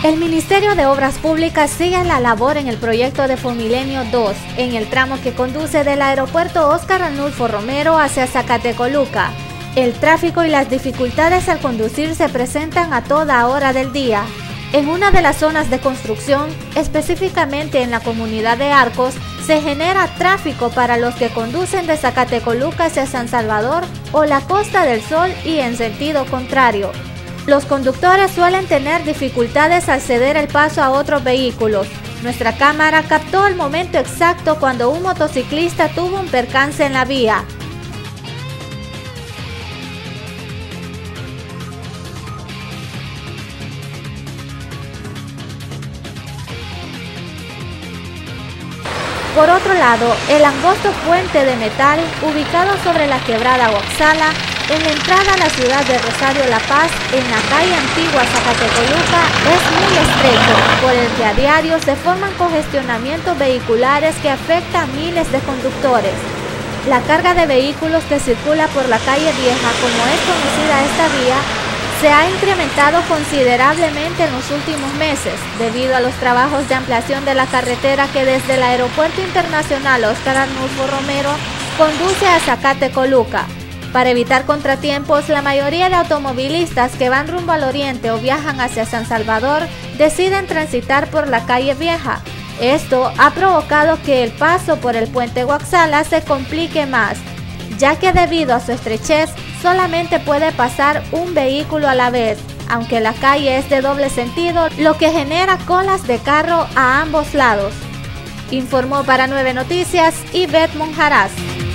El Ministerio de Obras Públicas sigue la labor en el proyecto de Fomilenio 2, en el tramo que conduce del aeropuerto Óscar Arnulfo Romero hacia Zacatecoluca. El tráfico y las dificultades al conducir se presentan a toda hora del día. En una de las zonas de construcción, específicamente en la comunidad de Arcos, se genera tráfico para los que conducen de Zacatecoluca hacia San Salvador o la Costa del Sol y en sentido contrario. Los conductores suelen tener dificultades al ceder el paso a otros vehículos. Nuestra cámara captó el momento exacto cuando un motociclista tuvo un percance en la vía. Por otro lado, el angosto puente de metal, ubicado sobre la quebrada Guaxala, en la entrada a la ciudad de Rosario La Paz, en la calle antigua Zacatecoluca, es muy estrecho, por el que a diario se forman congestionamientos vehiculares que afectan a miles de conductores. La carga de vehículos que circula por la calle Vieja, como es conocida esta vía, se ha incrementado considerablemente en los últimos meses, debido a los trabajos de ampliación de la carretera que desde el Aeropuerto Internacional Óscar Arnulfo Romero conduce a Zacatecoluca. Para evitar contratiempos, la mayoría de automovilistas que van rumbo al oriente o viajan hacia San Salvador deciden transitar por la calle Vieja. Esto ha provocado que el paso por el puente Guaxala se complique más, ya que debido a su estrechez solamente puede pasar un vehículo a la vez, aunque la calle es de doble sentido, lo que genera colas de carro a ambos lados. Informó para 9 Noticias Ivette Monjaraz.